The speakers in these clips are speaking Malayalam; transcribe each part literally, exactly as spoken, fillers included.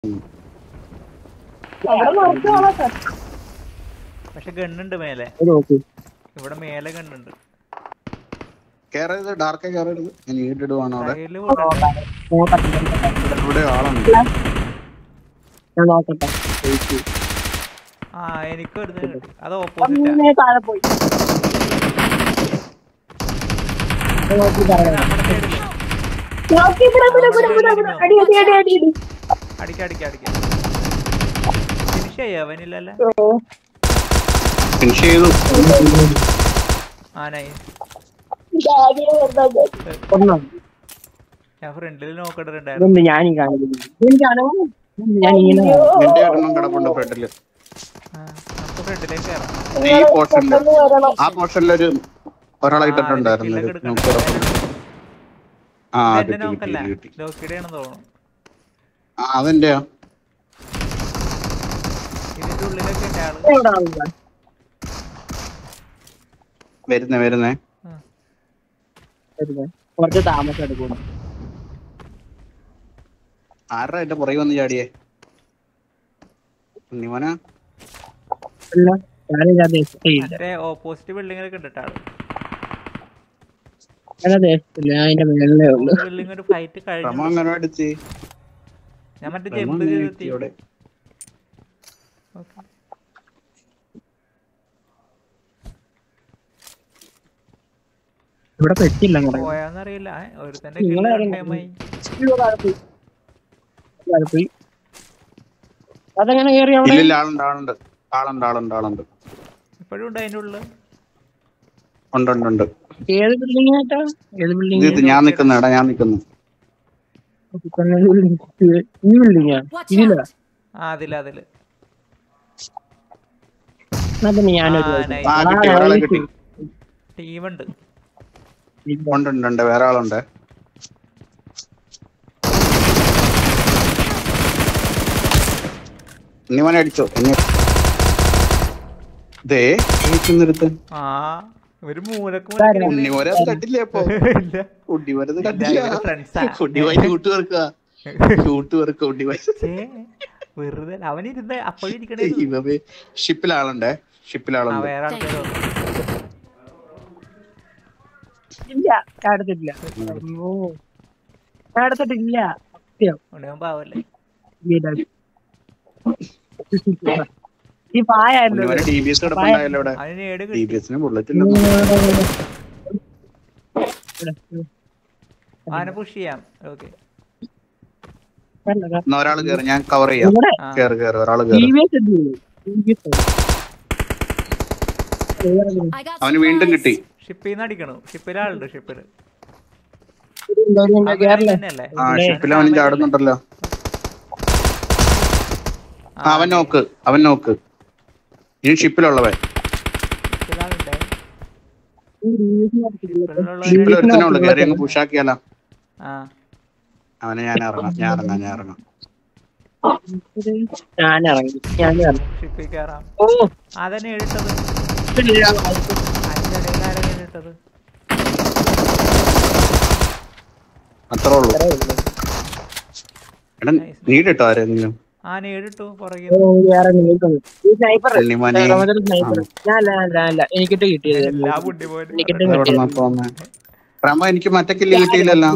പക്ഷെ ഗണ്ണുണ്ട് മേലെ. ഇവിടെ മേലെ ഗണ്ണുണ്ട്. കേറരുത്, ഡാർക്ക് കേറരുത്. ഞാൻ ഈട്ടിടുവാണ് അവിടെ. ഇവിടെ ആളുണ്ട്. ആ എനിക്ക് ഒരു കിട്ടി. അത് ഓപ്പോസിറ്റാ. അടിക്ക അടിക്ക അടിക്ക. ഫിനിഷ് ചെയ്യാ അവനില്ലല്ലേ? ഫിനിഷ് ചെയ്തു. ആ നൈസ്. ഞാൻ ഫ്രണ്ടിൽ നോക്കിട്ടുണ്ടായിരുന്നു. നമുക്ക് ഫ്രണ്ടിലേക്ക് കയറാം. ഈ പോർഷനില് ആ പോർഷനിലൊരു ഒരാളെ ഇട്ടിട്ടുണ്ടായിരുന്നു. ആ എന്റെ നോക്കല്ല, ലോക്കിയുടെയാണെന്ന് തോന്നുന്നു. ആ അതെന്റെയാ. ഇതിന്റെ ഉള്ളിലൊക്കെ ഉണ്ട് ആള്. വരുന്നേ വരുന്നേ കുറച്ച് താമസം എടുക്കും. ആരുടെ എന്റെ പുറകെ വന്ന് ചാടിയേ? ഉണ്ണിമോനാ? ഓപ്പോസിറ്റ് ബിൽഡിങ്ങിലൊക്കെ ഉണ്ട് ആള്. ബിൽഡിംഗ് ഒരു ഫൈറ്റ് കഴിഞ്ഞു. ഞാൻ മറ്റേ ജമ്പ് ചെയ്തെത്തി. ഇവിടെ പെട്ടില്ല പോയാന്നറിയില്ല. ഒരുത്തന്റെ അതെങ്ങനെ കേറി? ആളുണ്ട് ആളുണ്ട് ആളുണ്ട് ആളുണ്ട് ആളുണ്ട് ഇപ്പോഴും ഉണ്ട് അതിന്റെ ഉള്ളില്. ഉണ്ട് ഉണ്ട് ഉണ്ട്. ഏത് ബിൽഡിംഗ് ആയിട്ടാ? ഏത് ബിൽഡിംഗ്? ഇത് ഞാൻ നിക്കുന്നു. എടാ ഞാൻ നിക്കുന്നു. ഈ ബിൽഡിംഗാ? ഇതിലാ? ആ അതില് അതില്. ടീമുണ്ട്. ഉണ്ട് ഉണ്ട് വേറെ ആളുണ്ട്. ഉണ്ണിമോനെ അടിച്ചോ? ആ ഒരു മൂലക്ക് ഉണ്ണിമോനെ കണ്ടില്ലേ? അപ്പൊ ഉണ്ണിമോനെ കണ്ടില്ല. വെറുതെ അവനിരുന്ന് അപ്പോഴിരിക്കണേ. ഷിപ്പിലാളുണ്ടേ, ഷിപ്പിലാളുണ്ട്. വേറെ ആൾക്കാരോ? ഇല്ല, എടുത്തിട്ടില്ല. എടുത്തിട്ടില്ല. സത്യം പാവല്ലേ. ഈ പായായിരുന്നു. അവനെ പുഷ് ചെയ്യാം. ഓക്കെ ഒരാള് കേറി, ഞാൻ കവർ ചെയ്യാം. കേറി കേറി ഒരാള് കേറി. അവന് വീണ്ടും കിട്ടി. ഷിപ്പിന്ന് അടിക്കണു. ഷിപ്പിലാളുണ്ട്. ഷിപ്പില് ആ ഷിപ്പിൽ അവന് ചാടുന്നുണ്ടല്ലോ. അവൻ നോക്ക്, അവൻ നോക്ക്. ഈ ഷിപ്പിലുള്ളവൻ ഷിപ്പിൽ ഒരുത്തനുള്ളു. കയറി അങ്ങ് പുഷാക്കിയാലോ? അവനെ ഞാൻ ഇറങ്ങാം, ഞാൻ ഇറങ്ങാം, ഞാൻ ഇറങ്ങാം. ഞാൻ ഇറങ്ങി ഞാൻ ഷിപ്പിൽ കയറാം. അതന്നെ എഴുത്തത്. അത്രേ ഉള്ളൂ. എടാ നീടിട്ടോ ആരെങ്കിലും? ആ നേടിട്ടു. എനിക്കിട്ട് കിട്ടിയത്. എനിക്ക് മറ്റേ കില്ല് കിട്ടിയില്ലല്ലോ.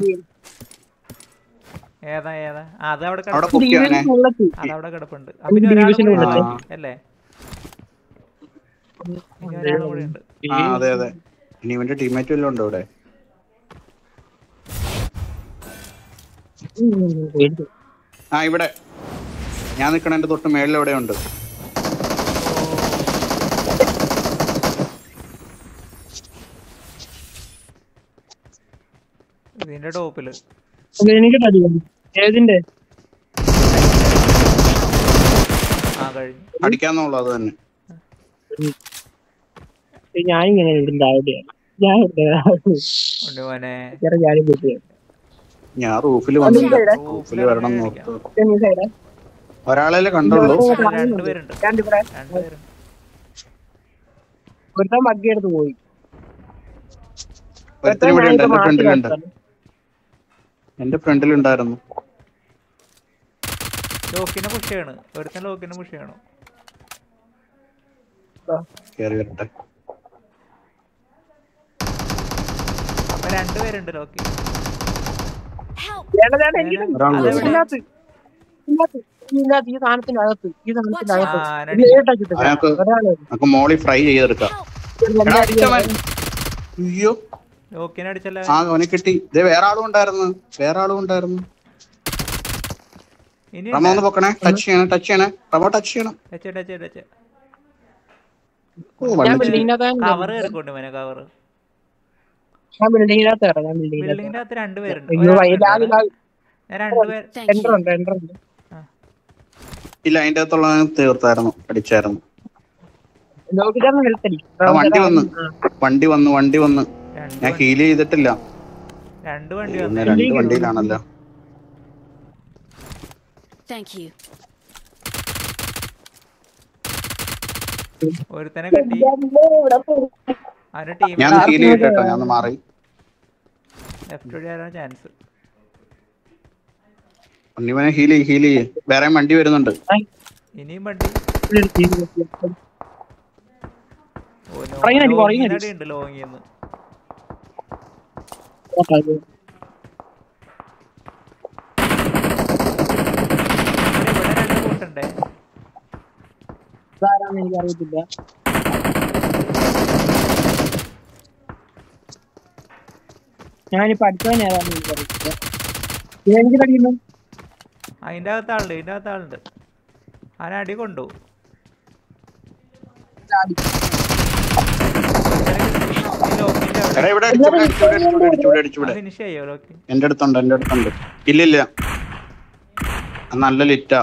ഏതാ ഏതാ? അതവിടെ അതവിടെ കിടപ്പുണ്ട്. അല്ലേ? അതെ അതെ. ഇനി ഇവന്റെ ടീമേറ്റ് വല്ലതും ഉണ്ടോ ഇവിടെ? ആ ഇവിടെ ഞാൻ നിക്കണ എന്റെ തൊട്ട് മേളിൽ എവിടെ ഉണ്ട്. ഇതിന്റെ ടോപ്പില് അടിക്കാന്നുള്ളൂ. അത് തന്നെ. ഞാനിങ്ങനെ ഞാൻ റൂഫില് വന്നില്ല. റൂഫില് വരണം നോക്ക്. ഒരാളെ കണ്ടുള്ളൂ. മഗ്ഗിയെടുത്ത് പോയി. ഒരുത്തനും ഇവിടെ ഉണ്ട്. എന്റെ ഫ്രണ്ടിലുണ്ട്. എന്റെ ഫ്രണ്ടിലുണ്ടായിരുന്നു. ലോക്കിനെ പുഷ് ചെയ്യണ്. ഒരുത്തൻ ലോക്കിനെ പുഷ് ചെയ്യണം. കേറി വരട്ടെ. അപ്പൊ രണ്ടുപേരുണ്ട് ലോക്കി. മോളി ഫ്രൈ ചെയ്തെടുക്കാം. അയ്യോ ലോക്കിനെ അടിച്ചല്ല. ആ അവനെ കിട്ടി. ഇതേ വേറെ ആളും ഉണ്ടായിരുന്നു, വേറെ ആളും ഉണ്ടായിരുന്നു. റമോ ഒന്ന് പൊക്കണേ. ടച്ച് ചെയ്യണം, ടച്ച് ചെയ്യണേ. റമോ ടച്ച് ചെയ്യണം. കവർ കയറിക്കൊണ്ട് മോനെ കവർ. ബിൽഡിങ്ങിന്റെ അകത്ത് രണ്ടുപേരുണ്ട്. ഇല്ല അതിന്റെ അകത്തുള്ള തീർത്തായിരുന്നു, അടിച്ചായിരുന്നു. വണ്ടി വന്ന് വണ്ടി വന്ന് വണ്ടി വന്ന് ഞാൻ ഹീൽ ചെയ്തിട്ടില്ല. രണ്ട് വണ്ടി രണ്ട് വണ്ടിയിലാണല്ലോ. ഒരുത്തനെ കിട്ടി. ഞാൻ ഹീൽ ചെയ്തിട്ടോ, ഞാൻ മാറി. ചാൻസ് ഉണ്ണിമനെ ഹീൽ ചെയ്യ്, ഹീൽ ചെയ്യ്. വേറെ വണ്ടി വരുന്നുണ്ട്. ഇനിയും വണ്ടി ഉണ്ട് ലോങ്ങിന്ന്. എനിക്കറിയത്തില്ല. ഞാനിപ്പോ അടുത്തവൻ ഏതാന്ന് എനിക്കറിയത്തില്ല. എനിക്കടിക്കുന്നു. അതിന്റെ അകത്ത് ആളുണ്ട്, ഇതിന്റെ അകത്ത് ആളുണ്ട്. അവനെ അടി കൊണ്ടു. എന്റെ അടുത്തുണ്ട്, എന്റെ അടുത്തുണ്ട്. ഇല്ലില്ല, നല്ല ലിറ്റാ.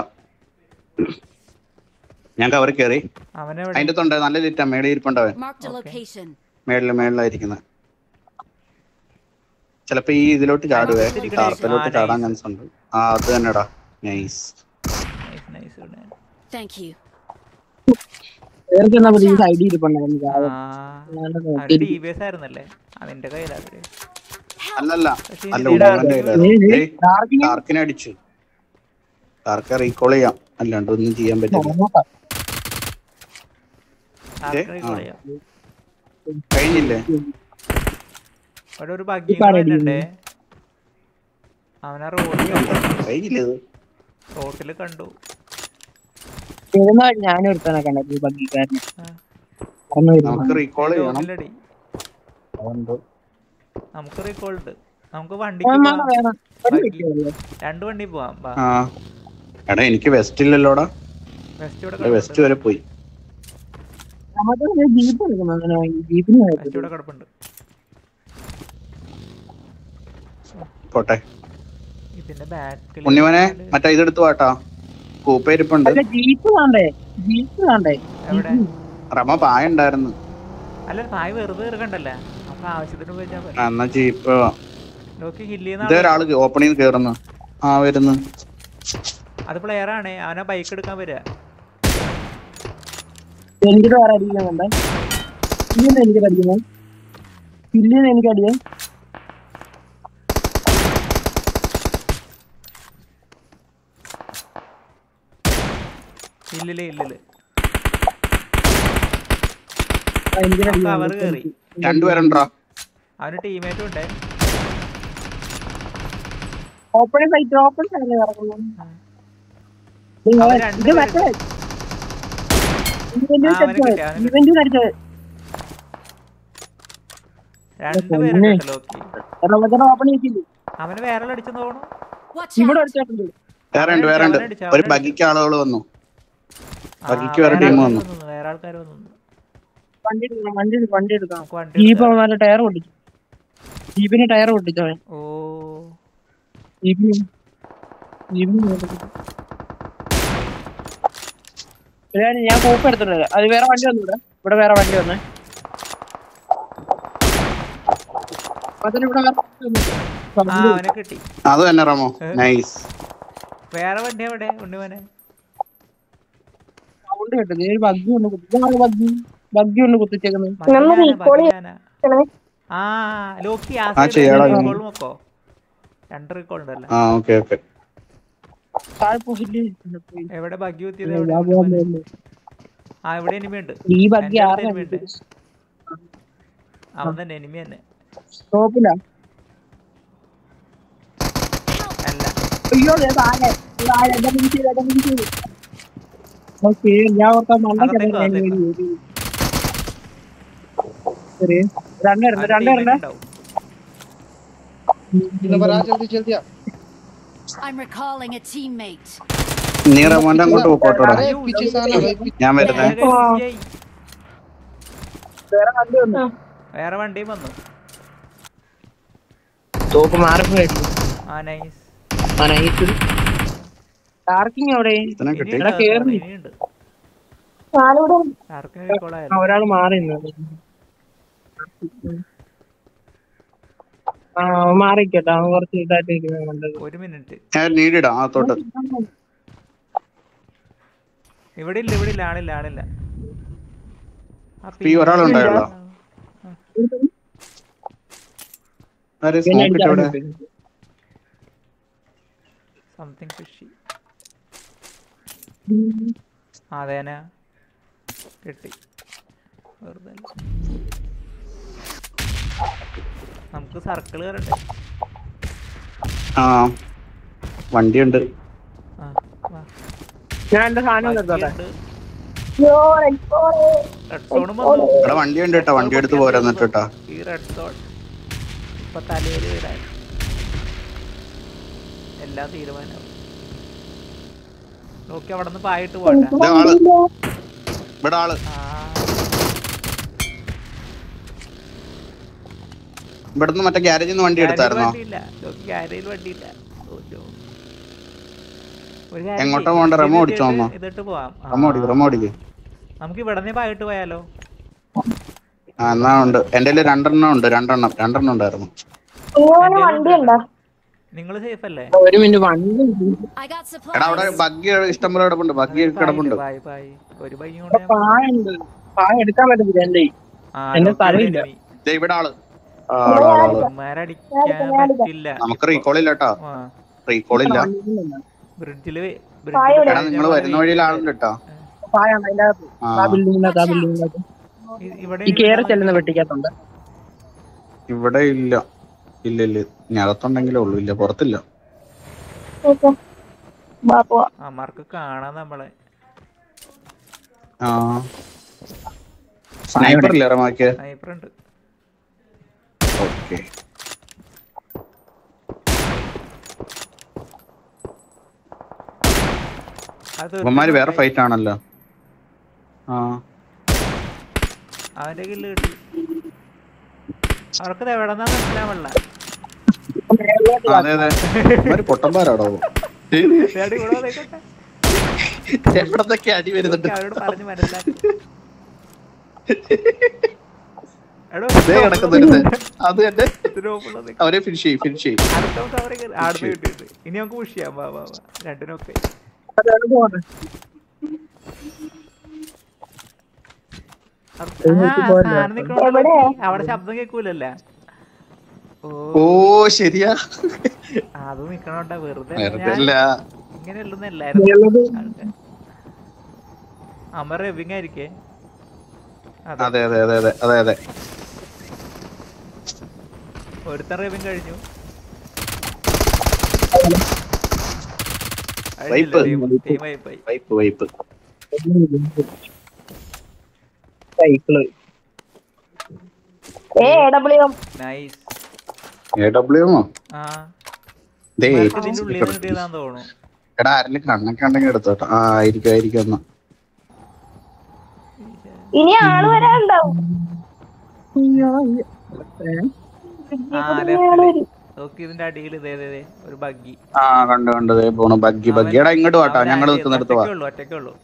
ഞാൻ കവർ കയറി. അതിന്റെ അടുത്തുണ്ട്, നല്ല ലിറ്റാ. മേളിൽ ഇരിപ്പുണ്ടവൻ. മേളില് മേളിലായിരിക്കുന്നത്. ചിലപ്പോ ഈ ഇതിലോട്ട് ചാടുവേ, ടാർപ്പിലോട്ട് ചാടാൻ ചാൻസ് ഉണ്ട്. ആ അത് തന്നെടാ. നൈസ്. അല്ലല്ല അല്ല ഉണ്ണിവന്റെ ടാർക്കിനെ അടിച്ചു. ടാർക്ക് റീകോൾ ചെയ്യാം, അല്ലാണ്ട് ഒന്നും ചെയ്യാൻ പറ്റില്ല. കഴിഞ്ഞില്ലേ? ഒരു ബഗ്ഗി അവനെ റോട്ടില് കണ്ടു. ഞാനൊരുത്തനെ കണ്ടു ബഗ്ഗിക്കാരനെ. നമുക്ക് റീകോൾ ചെയ്യണം. നമുക്ക് റീകോൾ ഉണ്ട്. നമുക്ക് വണ്ടി രണ്ട് വണ്ടി പോവാം. എടാ എനിക്ക് വെസ്റ്റ് ഇല്ലല്ലോടാ. വെസ്റ്റ് വരെ പോയി. കിടപ്പുണ്ട്. പോട്ടെ. ഉണ്ണിമനെ മറ്റേ ഇതെടുത്തു വാട്ടാ. കൂപ്പയിരിപ്പുണ്ട്. റമ പായ ഉണ്ടായിരുന്നു. അല്ല പായ വെറുതെ ഇറക്കണ്ടല്ലേ, നമുക്ക് ആവശ്യത്തിന് എന്നാ ജീപ്പ്. ഇതൊരാള് ഓപ്പണിൽ കേറുന്നു. ആ വരുന്നു. അത് പ്ലെയർ ആണ്. അവനെ ബൈക്ക് എടുക്കാൻ വരിക. എനിക്ക് അടിക്കുന്നുണ്ട്. എനിക്ക് അടിക്കുന്നു. ഇല്ലെന്ന് എനിക്ക് അടിയാൻ. ഇല്ലില്ലേ ഇല്ലില്ല. രണ്ടുപേരുണ്ടോ? അവന് ടീമേറ്റും ഉണ്ടേ. ഓപ്പൺ സൈറ്റ് ഓപ്പൺ സൈറ്റ് ഇറങ്ങുന്നു. അവന് വേറെ അടിച്ചു തോന്നുന്നു. വേറെ ഉണ്ട്, വേറെ ഉണ്ട്. ഒരു ബഗ്ഗിക്ക് ആളുകൾ വന്നു. ബഗ്ഗിക്ക് വേറെ ടീം വന്നു. വേറെ ആൾക്കാർ വന്നു. വണ്ടി എടുക്കണം, വണ്ടി വണ്ടി എടുക്കണം. ജീപ്പ് അവന്മാരുടെ ടയർ പൊട്ടിച്ചു. ജീപ്പിന് ടയർ പൊട്ടിച്ചവൻ. ഓ ജീപ്പിന് ജീപ്പിന് ഞാൻ കോപ്പ് എടുത്തിട്ടില്ല. അത് വേറെ വണ്ടി വന്നു. ഇവിടെ ഇവിടെ വേറെ വണ്ടി വന്നേ. അത് തന്നെ റമോ. നൈസ്. വേറെ വണ്ടി എവിടെ ഉണ്ണിമനെ? സൗണ്ട് കേട്ടത്. ബഗ്ഗി ഒന്ന് കുത്തി ബഗ്ഗി ബഗ്ഗി ഒന്ന് കുത്തിച്ചേക്കുന്നത്. ആ ലോക്കി രണ്ട് റീകോൾ ഉണ്ടല്ലോ. താഴെ പോയില്ലേ എവിടെ ബഗ്ഗി കുത്തിയത്? എവിടെ? ആ ഇവിടെ എനിമി ഉണ്ട്. ഈ ബഗ്ഗി എനിമി ഉണ്ട്. അവൻ തന്നെ എനിമി തന്നെ. സ്റ്റോപ്പില്ല. അല്ല അയ്യോ താഴെ താഴെ ഓക്കെ ഞാൻ ഓർത്താ മണ്ണൊക്കെ രണ്ടെണ്ണം രണ്ടെണ്ണം I'm recalling a teammate. നീ റമോന്റെ അങ്ങോട്ട് പോക്കോട്ടോടാ, ഞാൻ വരുന്നേ. വേറെ വണ്ടിയും വന്നു. തോപ്പ് മാറിപ്പോയി. ആ നൈസ്. ആ നൈസ്. ടാർക്കിങ് എവിടെ? ഒരാൾ മാറി. ആ മാറിക്കട്ടെ, അവൻ കുറച്ച് ഇതായിട്ട്. ഒരു മിനിറ്റ് ഞാൻ നീടിടാം ആ തോട്ട്. ഇവിടെ ഇല്ല ഇവിടെ ഇല്ല ആളില്ല ആളില്ല. ഒരാളുണ്ടായുള്ളൂ. Something fishy. അതേനാ കിട്ടി. വെറുതെ നമുക്ക് സർക്കിൾ കയറണ്ടേ? ആ വണ്ടിയുണ്ട്. ഞാൻ എന്റെ സാധനം വണ്ടിയുണ്ട് കേട്ടോ, വണ്ടി എടുത്ത് പോരാന്നിട്ടാ. ഈ റെഡ് സോൺ ഇപ്പൊ തലയിൽ വീടാൻ എല്ലാ തീരുമാനവും നോക്കി അവിടെ നിന്ന് പായിട്ട് പോട്ടെ. ഇവിടെ ആള് ഇവിടുന്ന് മറ്റേ ഗ്യാരേജിൽ നിന്ന് വണ്ടി എടുത്തായിരുന്നോ? ഗ്യാരേജിൽ വണ്ടിയില്ല. എങ്ങോട്ടാ പോകണ്ട? റെമോ ഓടിച്ചോ? ഇതിട്ട് പോവാം. നമുക്ക് ഇവിടെ പായിട്ട് പോയാലോ? ആ എന്നാ ഉണ്ട്. എന്റെ രണ്ടെണ്ണം ഉണ്ട്. രണ്ടെണ്ണം രണ്ടെണ്ണം ഉണ്ടായിരുന്നു. നിങ്ങള് സേഫ് അല്ലേ? ഒരു മിനിറ്റ് വണ്ടി എടാ അവിടെ ബഗ്ഗി ഇഷ്ടംപോലെ കിടപ്പുണ്ട്. ബഗ്ഗി കിടപ്പുണ്ട്. ഒരു ബഗ്ഗി എടുക്കാൻ പറ്റത്തില്ല. എന്റെ എന്റെ സ്ഥലമില്ല. ഇവിടെ ആള്. നമുക്ക് റീകോൾ ഇല്ല കേട്ടോ, റീകോൾ ഇല്ല. ബ്രിഡ്ജില് നിങ്ങൾ വരുന്ന വഴിയിൽ ആളുണ്ട് കേട്ടോ. വെട്ടിക്കാത്തുണ്ട്. ഇവിടെ ഇല്ല ഇല്ല ഇല്ല. ഞകത്തുണ്ടെങ്കിലേ ഉള്ളൂ, ഇല്ല പുറത്തില്ല. അമ്മർക്ക് കാണാൻ നമ്മളെ. ആ സ്നൈപ്പർ ഇല്ലേ റമാക്ക്? സ്നൈപ്പർ ഉണ്ട്. ഓക്കെ അവന്മാര് വേറെ ഫൈറ്റ് ആണല്ലോ. ആ അവന്റെ കില്ല് കിട്ടി. അവർക്ക് എവിടെന്നാ മനസ്സിലാവല്ല. അതെ അതെ പൊട്ടന്മാരാടോ. എവിടത്തൊക്കെ അടി വരുന്നുണ്ട് അവരോട് പറഞ്ഞ് മനസ്സിലാക്കി. അത് തന്നെ അവരെ ഫിനിഷ് ചെയ്യും ഫിനിഷ് ചെയ്യും. ഇനി നമുക്ക് പുഷ് ചെയ്യാം. വാ വാ രണ്ടിനൊക്കെ അവിടെ ശബ്ദം കേൾക്കൂലല്ലേ? ഓ ശരിയാ, അത് നിക്കണോണ്ടാ. വെറുതെ ഇങ്ങനെയല്ലെന്നല്ലായിരുന്നു. അമർ റെവിങ് ആയിരിക്കേ. അതെ അതെ അതെ അതെ അതെ അതെ ഒരുത്തൻ റെവിങ് കഴിഞ്ഞു. എടാ ആരെങ്കിലും കണ്ണൊക്കെ ഉണ്ടെങ്കിൽ എടുത്തോട്ടോ. ആ ആയിരിക്കും ആയിരിക്കും. എന്നാ ഇനി ആള് വരാനുണ്ടാവും. ഇതിന്റെ അടിയിൽ ഒരു ബഗ്ഗി. ആ കണ്ടു കണ്ടു പോണു ബഗ്ഗി. ബഗ്ഗിയുടെ ഇങ്ങോട്ട് വാട്ടാ, ഞങ്ങൾ നിൽക്കുന്നിടത്ത് വാ. ഒറ്റക്കുള്ളൂ.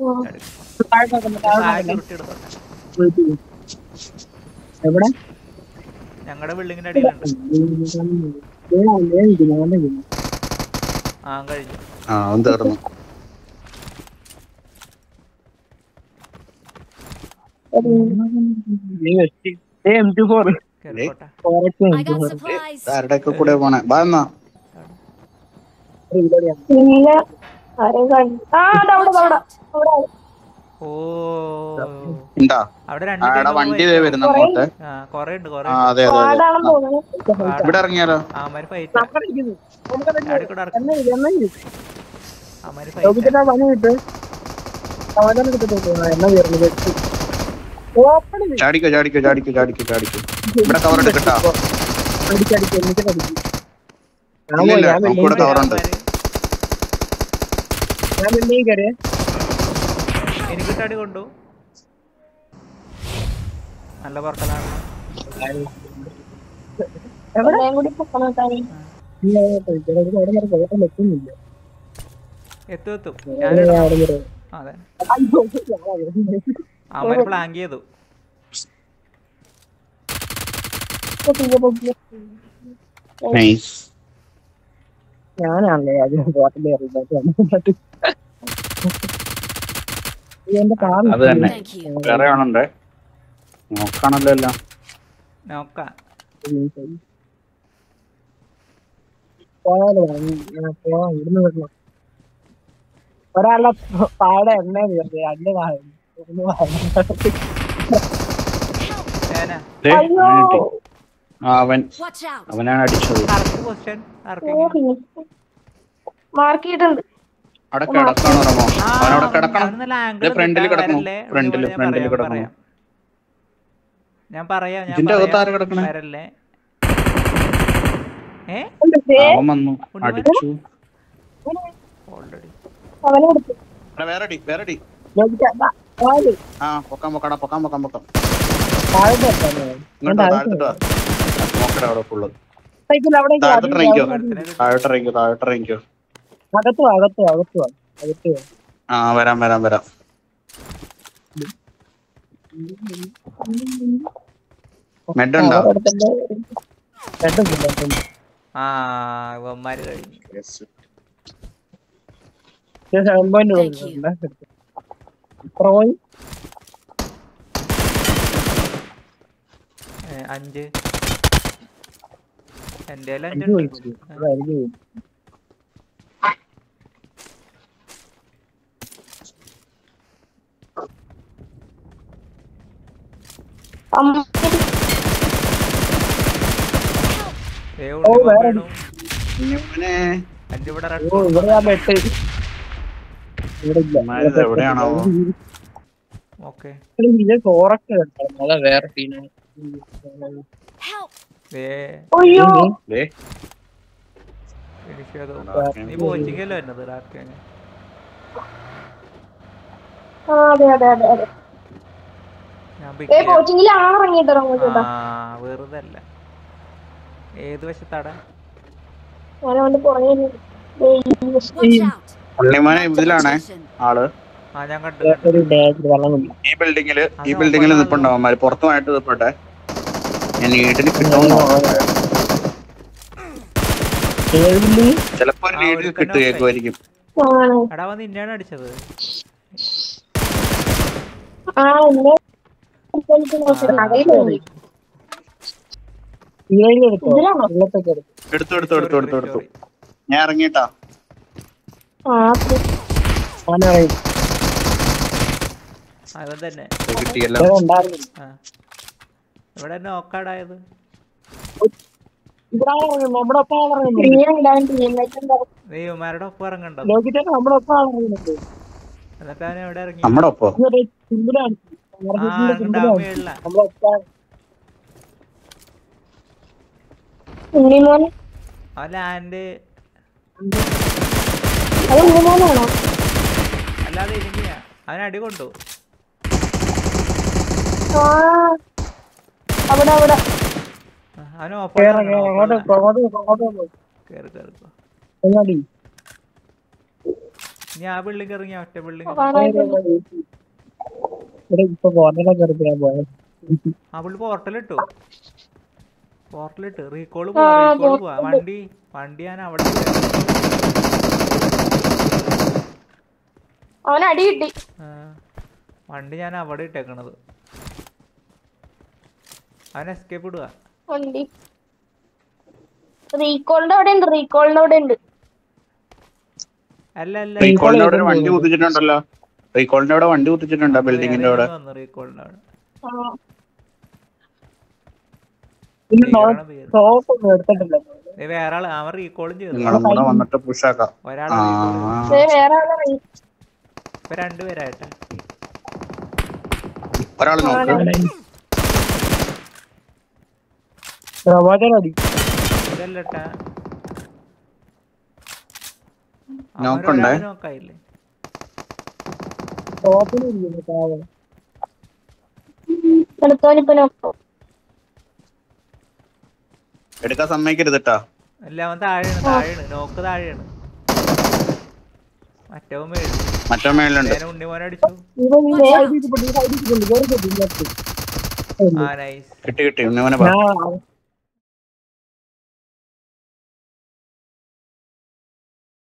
എവിടെ? ഞങ്ങളുടെ ബിൽഡിങ്ങിന്റെ അടിയിലുണ്ട്. ആ കഴിഞ്ഞു. ആ തീർന്നു. I got supplies. ആരുടെയൊക്കെ കൂടെ പോണേ? ബാ എന്നാ ഇല്ല ആരെയും കണ്ടു. ആ അതവിടെ അവിടെ അവിടെ ഓ ഉണ്ടാ അവിടെ രണ്ട് ആടെ team വണ്ടി fight ദേ ആവും. വരുന്ന അങ്ങോട്ട്. ആ കൊറേ ഉണ്ട് കൊറേ ആ ഉണ്ട്. അതെ അതെ അതെ ആടാണെന്ന് തോന്നുന്നു. പാടാ. ഇവിടെ ഇറങ്ങിയാലോ? അവന്മാര് ഫൈറ്റ് ആടിക്കൂടെ ഇറക്കും അവന്മാര് ഫൈറ്റ് ലോകിച്ചേട്ടാ പണി കിട്ട് സമാധാനം കിട്ടത്തോട്ടോ എണ്ണ കയറുന്നത് ഓപ്പൺ ചാടിക്കോ ചാടിക്കോ ചാടിക്കോ ചാടിക്കോ ചാടിക്കോ. ഇവിടെ കവർ എടുക്കട്ടാ. അടിച്ചടിച്ച് എന്നിട്ട് അടിച്ചു ഞാൻ ഇല്ല പോയി ഇല്ല ഞാൻ നമുക്ക് ഇവിടെ വെളിയിൽ കവറുണ്ട്. ഞാൻ വെളിയിൽ കയറിയേ എനിക്കിട്ട് അടി കൊണ്ടു. നല്ല പുറക്കലാണ്. എവിടെയും കൂടി പൊക്കണം താനേ. അവിടെ വരെ പോകാൻ പറ്റുന്നില്ല എത്തും എത്തും ഞാനിടാം. അവിടെ വരെ അതെ അയ്യോ അവന്മാര് പ്ലാങ്ക് ചെയ്തു. നൈസ്. ഞാനാണല്ലേ അത് ബോട്ടിൽ എറിയുന്നത് എന്റെ കാറ് അത് തന്നെ Thank you. വേറെ ആണുണ്ടേ നോക്കാണല്ലോ എല്ലാം. നോക്കാം. പോയാലോ പോവാം ഇവിടുന്ന് വിടണം ഒരാളുടെ പാടെ എണ്ണ കയറി അന്റെ ഏനാ ദേ, അയ്യോ അവനെ കിട്ടി. ആ, അവൻ Watch out. അവനാണ് അടിച്ചത്. Correct position correct. മാർക്ക് ചെയ്തിട്ടുണ്ട്. അവിടെ കിടക്കാണോ റമോ? അവനവിടെ കിടക്കണം. അവന് നല്ല ദേ, ഫ്രണ്ടിൽ ആംഗിൾ കിടക്കണം. വരല്ലേ. ഫ്രണ്ടില് ഞാൻ ഫ്രണ്ടിൽ പറയാം കിടക്കണം. പറയാം ഞാൻ പറയാം ഞാൻ ഇതിന്റെ അകത്ത് ആര് പറയാം കിടക്കണേ? വരല്ലേ. ഏ അവൻ വന്നു അടിച്ചു. ഓൾറെഡി അവനെ കൊടുത്തു. എടാ, വേറെ അടി വേറെ അടി. ആ പൊക്കാൻ പൊക്കാടാ പൊക്കാൻ പൊക്കാൻ പൊക്കാം. ഇങ്ങോട്ടോ താഴത്തിട്ടോ നോക്കടാ അവിടെ ഫുള്ള്. താഴത്തോട്ട് ഇറങ്ങിക്കോ താഴോട്ട് ഇറങ്ങിക്കോ താഴോട്ട് ഇറങ്ങിക്കോ. അകത്തു അകത്തു അകത്തു അകത്തു ആ വരാം വരാം വരാം. മെഡ് ഉണ്ടോ? ആ ഇവന്മാര് കഴിഞ്ഞു. Thank you. ഏ, അഞ്ച് എന്റെ അഞ്ചുണ്ട്. അമ്മ ഏ ഉണ്ട് വേണം. ഇവനെ എന്റെ ഇവിടെ റെഡ് ഇവിടെ ഞാൻ പെട്ട് ഇവിടെ ഇല്ല ഇവന്മാരിത് എവിടെയാണാവോ? ഓക്കെ. ഇത് ചോറൊക്കെ അതാ വേറെ സീനാണ് Help. ഏ അയ്യോ ദേ, ഫിനിഷ് ചെയ്തു. നീ പോച്ചിക്കല്ലോ എന്നത് ആർക്കെങ്ങനെ. ആ അതെ അതെ അതെ അതെ ഞാൻ ഏ pick ചെയ്യാം. കോച്ചിങ്ങിൽ ആണിറങ്ങിട്ടോ ചേട്ടാ. ആ വെറുതെ അല്ല. ഏത് വശത്താടാ? ഞാൻ അവന്റെ പുറകെ Watch out. ഉണ്ണിമോനെ ഇതിലാണേ ആള്. ആ ഞാൻ കണ്ടു കണ്ടു. ഒരു ഡാഷ് വെള്ളമില്ല ഈ ബിൽഡിങ്ങില് ഈ ബിൽഡിങ്ങിൽ നിൽപ്പുണ്ടോ അവന്മാര്? പുറത്തുമായിട്ട് നിൽപ്പട്ടെ. ഞാൻ ലീഡിന് കിട്ടുമോ? ചിലപ്പോ ഒരു ആ, ലീഡിൽ ഒരുത്തനെ കിട്ടു കേൾക്കുമായിരിക്കും. ആണ്. എടാ വന്ന് ഇന്നാണ് അടിച്ചത്. ആ എന്നെ കടയിലുണ്ട്. ഇതിലാണോ? വെള്ളത്തൊക്കെ എടുക്കും എടുത്തു എടുത്തു എടുത്തു എടുത്തു എടുത്തു. ഞാൻ ഇറങ്ങിട്ടാ. ആ അവനറിയും അവൻ തന്നെ. കിട്ടിയല്ലോ. ഉണ്ടായിരുന്നു ആ ഇവിടെ നോക്കാടായത്. ഇവിടെ ഇറങ്ങും നമ്മുടെ ഒപ്പം ഇറങ്ങുന്നു ക്രിയ ഉണ്ടാവും ടീമേറ്റ് ഉണ്ടാവും. നീ ഇവന്മാരുടെ ഒപ്പം ഇറങ്ങണ്ടത്. ലോകിച്ചേട്ടൻ നമ്മുടെ ഒപ്പം ഇറങ്ങുന്നുണ്ട് എന്നിട്ട് അവൻ എവിടെ ഇറങ്ങി? നമ്മുടെ ഒപ്പോ? സിമ്പിളാണ് ആ ഇറങ്ങണ്ട അവൻ മേളില. നമ്മുടെ ഒപ്പം ഉണ്ണിമോൻ അവൻ ലാൻഡ് അത് ഉണ്ണിമോനാണോ? അല്ലാതെ ഇനിമിയാ. അവൻ അടി കൊണ്ടു. ആ അവിടെ അവിടെ അവൻ ഓപ്പൺ കേറ കേറ അങ്ങോട്ട് അങ്ങോട്ട് അങ്ങോട്ട് കേറി കേറി. എങ്ങോട്ട് ഇനി ആ ബിൽഡിംഗ് ഇറങ്ങിയ ഒറ്റ ബിൽഡിംഗ്. ഇവിടെ ഇപ്പൊ ബോർഡറൊക്കെ എടുക്കാൻ പോയത് ആ പുള്ളി പോർട്ടലിട്ടു. പോർട്ടലിട്ട് റീകോള് പോവാ റീകോള് പോവാ. വണ്ടി വണ്ടി ഞാൻ അവിടെ അവൻ അടി കിട്ടി. ആ, വണ്ടി ഞാൻ അവിടെ ഇട്ടേക്കണത്. അവൻ എസ്കേപ്പ് ഇടുക. വണ്ടി റീകോളിന്റെ അവിടെ ഉണ്ട്. റീകോളിന്റെ അവിടെ ഉണ്ട്. അല്ല അല്ല റീകോളിന്റെ അവിടെ ഒരു വണ്ടി കുത്തിച്ചിട്ടുണ്ടല്ലോ. റീകോളിന്റെ അവിടെ വണ്ടി കുത്തിച്ചിട്ടുണ്ടോ ബിൽഡിങ്ങിന്റെ അവിടെ? റീകോളിന്റെ അവിടെ പിന്നെ ടോപ്പ് ഒന്നും എടുത്തിട്ടില്ല. ദേ വേറെ ആള് അവൻ റീകോളും ചെയ്തു. നിങ്ങളും കൂടെ വന്നിട്ട് പുഷാക്കാം. ഒരാൾ ആ ദേ വേറെ ആളെ റീ- ഇപ്പൊ രണ്ടുപേരായിട്ടാ. ഒരാള് നോക്ക്. പ്രവാചകൻ അടി. ഇതല്ലട്ടാ നോക്കണ്ടേ? നോക്കായില്ലേ? ടോപ്പിൽ ഇരിക്കുന്നു താഴെ. അടുത്തവനിപ്പോ നോക്കോ എടുക്കാൻ സമ്മതിക്കരുതട്ടാ. അല്ല അവൻ താഴെയാണ് താഴെയാണ് നോക്ക് താഴെയാണ്. മറ്റവൻ മേടിച്ചു. മറ്റേ മേലുണ്ട്. ഉണ്ണിമോനെ അടിച്ചു. ഇവൻ ഈ സൈഡിൽ ഇരിപ്പുണ്ട്, ഈ സൈഡിൽ ഇരിപ്പുണ്ട്. കേറി കേറി ഇതിനകത്ത്. ആ നൈസ്. കിട്ടി കിട്ടി ഉണ്ണിമോനെ പറ. ഞാൻ